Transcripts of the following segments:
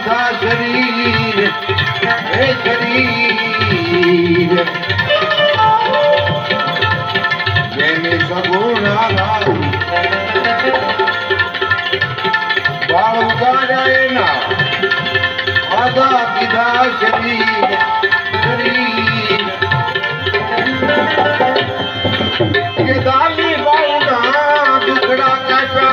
कीधा शरीर हे शरीर जैने सगुणा बाल उगाड़े ना आधा कीधा शरीर शरीर के दाली बाउना दुखड़ा काटा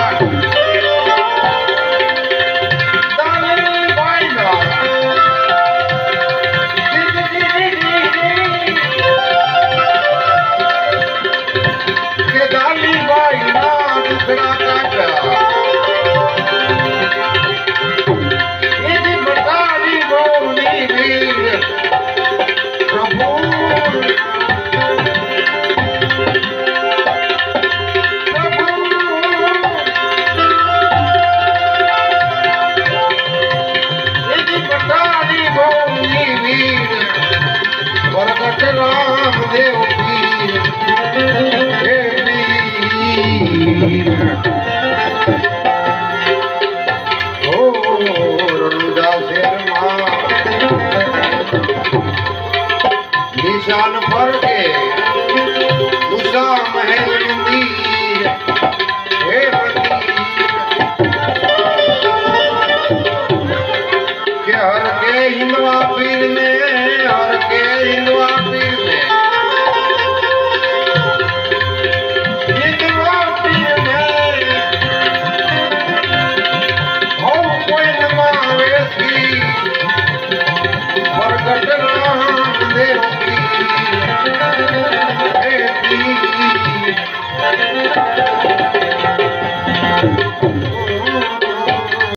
राम देव पीर हे पीर ओ रनुजा शर्मा निशान पर के